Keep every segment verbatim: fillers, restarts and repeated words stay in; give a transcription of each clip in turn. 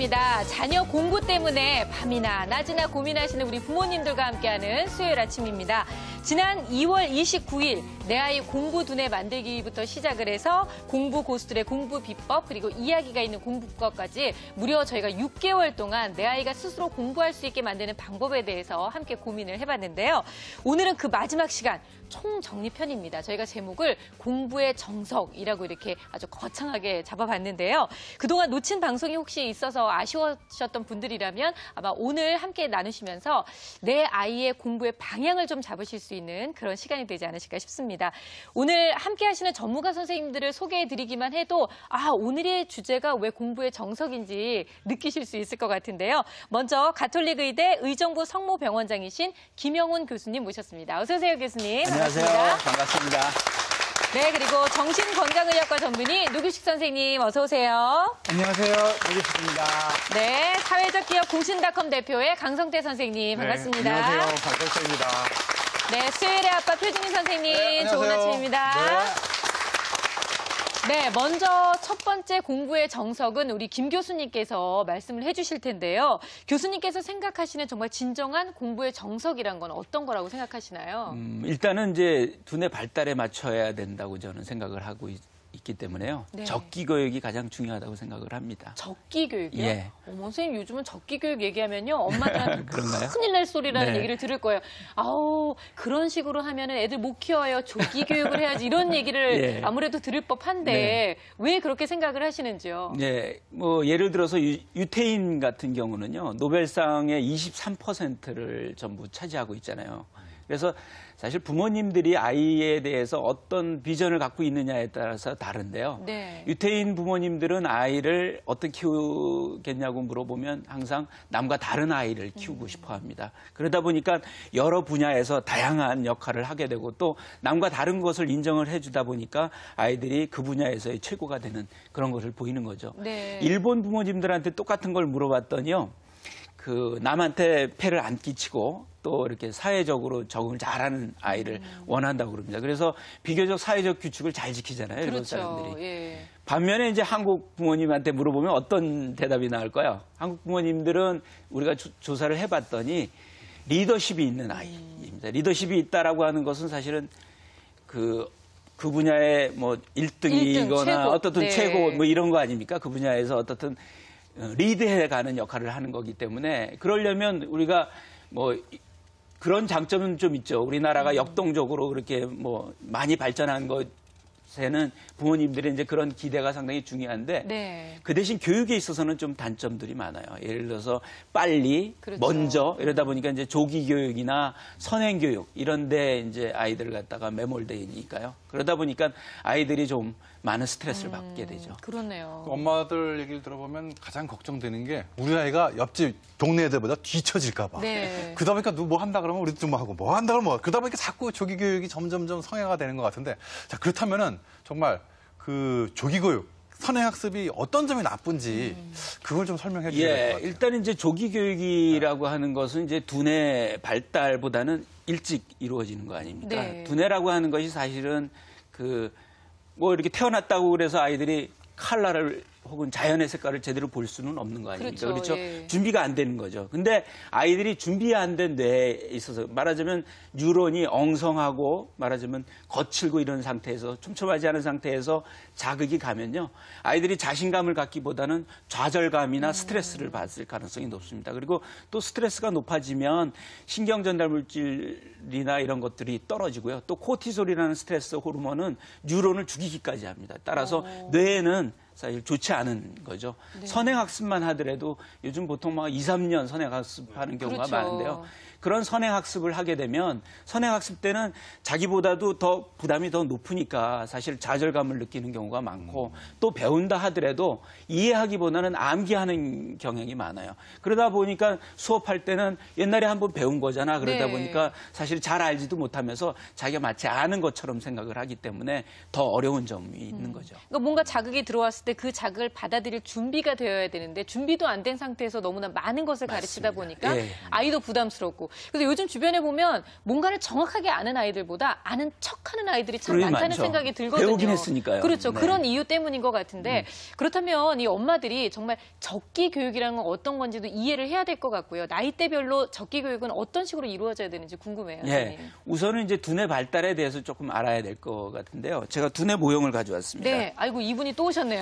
반갑습니다. 자녀 공부 때문에 밤이나 낮이나 고민하시는 우리 부모님들과 함께하는 수요일 아침입니다. 지난 이월 이십구일 내 아이 공부 두뇌 만들기부터 시작을 해서 공부 고수들의 공부 비법 그리고 이야기가 있는 공부법까지 무려 저희가 육 개월 동안 내 아이가 스스로 공부할 수 있게 만드는 방법에 대해서 함께 고민을 해봤는데요. 오늘은 그 마지막 시간 총정리편입니다. 저희가 제목을 공부의 정석이라고 이렇게 아주 거창하게 잡아봤는데요. 그동안 놓친 방송이 혹시 있어서 아쉬우셨던 분들이라면 아마 오늘 함께 나누시면서 내 아이의 공부의 방향을 좀 잡으실 수 있는 그런 시간이 되지 않으실까 싶습니다. 오늘 함께 하시는 전문가 선생님들을 소개해드리기만 해도 아, 오늘의 주제가 왜 공부의 정석인지 느끼실 수 있을 것 같은데요. 먼저 가톨릭의대 의정부 성모병원장이신 김영훈 교수님 모셨습니다. 어서 오세요, 교수님. 안녕하세요. 반갑습니다. 반갑습니다. 네, 그리고 정신건강의학과 전문의 노규식 선생님 어서 오세요. 안녕하세요. 노규식입니다. 네, 사회적 기업 공신닷컴 대표의 강성태 선생님 반갑습니다. 네, 안녕하세요. 강성태입니다. 네, 수요일의 아빠 표준희 선생님 네, 좋은 아침입니다. 네. 네, 먼저 첫 번째 공부의 정석은 우리 김 교수님께서 말씀을 해주실 텐데요. 교수님께서 생각하시는 정말 진정한 공부의 정석이란 건 어떤 거라고 생각하시나요? 음, 일단은 이제 두뇌 발달에 맞춰야 된다고 저는 생각을 하고 있, 있기 때문에요. 네. 적기 교육이 가장 중요하다고 생각을 합니다. 적기 교육이요? 예. 어머, 선생님 요즘은 적기 교육 얘기하면요. 엄마들한테 그런가요? 큰일 날 소리라는 네. 얘기를 들을 거예요. 아우, 그런 식으로 하면은 애들 못 키워요. 조기 교육을 해야지. 이런 얘기를 예. 아무래도 들을 법한데 네. 왜 그렇게 생각을 하시는지요? 예, 뭐 예를 들어서 유, 유태인 같은 경우는요. 노벨상의 이십삼 퍼센트를 전부 차지하고 있잖아요. 그래서 사실 부모님들이 아이에 대해서 어떤 비전을 갖고 있느냐에 따라서 다른데요. 네. 유태인 부모님들은 아이를 어떻게 키우겠냐고 물어보면 항상 남과 다른 아이를 키우고 음. 싶어 합니다. 그러다 보니까 여러 분야에서 다양한 역할을 하게 되고 또 남과 다른 것을 인정을 해주다 보니까 아이들이 그 분야에서의 최고가 되는 그런 것을 보이는 거죠. 네. 일본 부모님들한테 똑같은 걸 물어봤더니요. 그 남한테 폐를 안 끼치고 또 이렇게 사회적으로 적응을 잘하는 아이를 음. 원한다고 그럽니다. 그래서 비교적 사회적 규칙을 잘 지키잖아요. 그렇죠. 일본 사람들이. 예. 반면에 반면에 이제 한국 부모님한테 물어보면 어떤 대답이 나올까요? 한국 부모님들은 우리가 조, 조사를 해봤더니 리더십이 있는 아이입니다. 리더십이 있다라고 하는 것은 사실은 그, 그 분야의 뭐 일 등이거나 최고. 어떻든 네. 최고 뭐 이런 거 아닙니까? 그 분야에서 어떻든 리드해가는 역할을 하는 거기 때문에 그러려면 우리가 뭐 그런 장점은 좀 있죠. 우리나라가 역동적으로 그렇게 뭐 많이 발전한 것에는 부모님들의 이제 그런 기대가 상당히 중요한데 네. 그 대신 교육에 있어서는 좀 단점들이 많아요. 예를 들어서 빨리, 그렇죠. 먼저 이러다 보니까 이제 조기 교육이나 선행 교육 이런 데 이제 아이들을 갖다가 매몰되니까요. 그러다 보니까 아이들이 좀 많은 스트레스를 음, 받게 되죠. 그렇네요. 엄마들 얘기를 들어보면 가장 걱정되는 게 우리 아이가 옆집 동네 애들보다 뒤처질까 봐. 네. 그러다 보니까 누구 뭐 한다 그러면 우리도 좀 하고 뭐 한다 그러면 뭐. 그러다 보니까 자꾸 조기 교육이 점점점 성향화 되는 것 같은데 자 그렇다면은 정말 그 조기 교육 선행학습이 어떤 점이 나쁜지 음. 그걸 좀 설명해 주셔야 될 것 예, 같아요. 일단 이제 조기 교육이라고 하는 것은 이제 두뇌 발달보다는 일찍 이루어지는 거 아닙니까? 네. 두뇌라고 하는 것이 사실은 그 뭐 이렇게 태어났다고 그래서 아이들이 칼라를 혹은 자연의 색깔을 제대로 볼 수는 없는 거 아닙니까? 그렇죠. 그렇죠? 예. 준비가 안 되는 거죠. 근데 아이들이 준비 안 된 뇌에 있어서 말하자면 뉴런이 엉성하고 말하자면 거칠고 이런 상태에서 촘촘하지 않은 상태에서 자극이 가면요. 아이들이 자신감을 갖기보다는 좌절감이나 스트레스를 받을 가능성이 높습니다. 그리고 또 스트레스가 높아지면 신경 전달 물질이나 이런 것들이 떨어지고요. 또 코티솔이라는 스트레스 호르몬은 뉴런을 죽이기까지 합니다. 따라서 오. 뇌에는 사실 좋지 않은 거죠. 네. 선행학습만 하더라도 요즘 보통 막 이, 삼 년 선행학습하는 경우가 그렇죠. 많은데요. 그런 선행학습을 하게 되면 선행학습 때는 자기보다도 더 부담이 더 높으니까 사실 좌절감을 느끼는 경우가 많고 또 배운다 하더라도 이해하기보다는 암기하는 경향이 많아요. 그러다 보니까 수업할 때는 옛날에 한번 배운 거잖아. 그러다 네. 보니까 사실 잘 알지도 못하면서 자기가 마치 아는 것처럼 생각을 하기 때문에 더 어려운 점이 있는 거죠. 그러니까 뭔가 자극이 들어왔을 때 그 자극을 받아들일 준비가 되어야 되는데 준비도 안 된 상태에서 너무나 많은 것을 가르치다 보니까 예. 아이도 부담스럽고. 그래서 요즘 주변에 보면 뭔가를 정확하게 아는 아이들보다 아는 척하는 아이들이 참 그러게 많다는 많죠. 생각이 들거든요. 배우긴 했으니까요. 그렇죠. 네. 그런 이유 때문인 것 같은데 그렇다면 이 엄마들이 정말 적기 교육이라는 건 어떤 건지도 이해를 해야 될 것 같고요. 나이대별로 적기 교육은 어떤 식으로 이루어져야 되는지 궁금해요. 예. 선생님. 우선은 이제 두뇌 발달에 대해서 조금 알아야 될 것 같은데요. 제가 두뇌 모형을 가져왔습니다. 네, 아이고 이분이 또 오셨네요.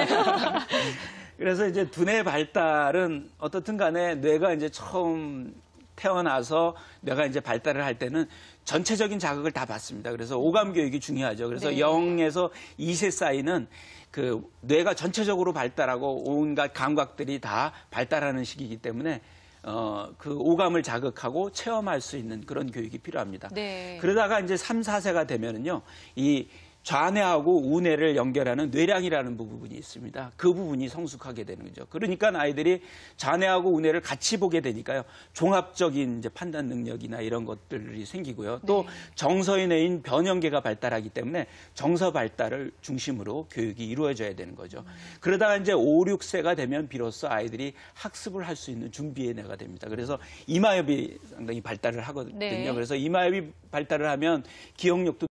그래서 이제 두뇌 발달은 어떻든 간에 뇌가 이제 처음 태어나서 뇌가 이제 발달을 할 때는 전체적인 자극을 다 받습니다. 그래서 오감 교육이 중요하죠. 그래서 네. 영에서 이 세 사이는 그 뇌가 전체적으로 발달하고 온갖 감각들이 다 발달하는 시기이기 때문에 어, 그 오감을 자극하고 체험할 수 있는 그런 교육이 필요합니다. 네. 그러다가 이제 삼, 사 세가 되면은요, 이 좌뇌하고 우뇌를 연결하는 뇌량이라는 부분이 있습니다. 그 부분이 성숙하게 되는 거죠. 그러니까 아이들이 좌뇌하고 우뇌를 같이 보게 되니까요. 종합적인 이제 판단 능력이나 이런 것들이 생기고요. 또 네. 정서의 뇌인 변형계가 발달하기 때문에 정서 발달을 중심으로 교육이 이루어져야 되는 거죠. 음. 그러다가 이제 오, 육 세가 되면 비로소 아이들이 학습을 할 수 있는 준비의 뇌가 됩니다. 그래서 이마엽이 상당히 발달을 하거든요. 네. 그래서 이마엽이 발달을 하면 기억력도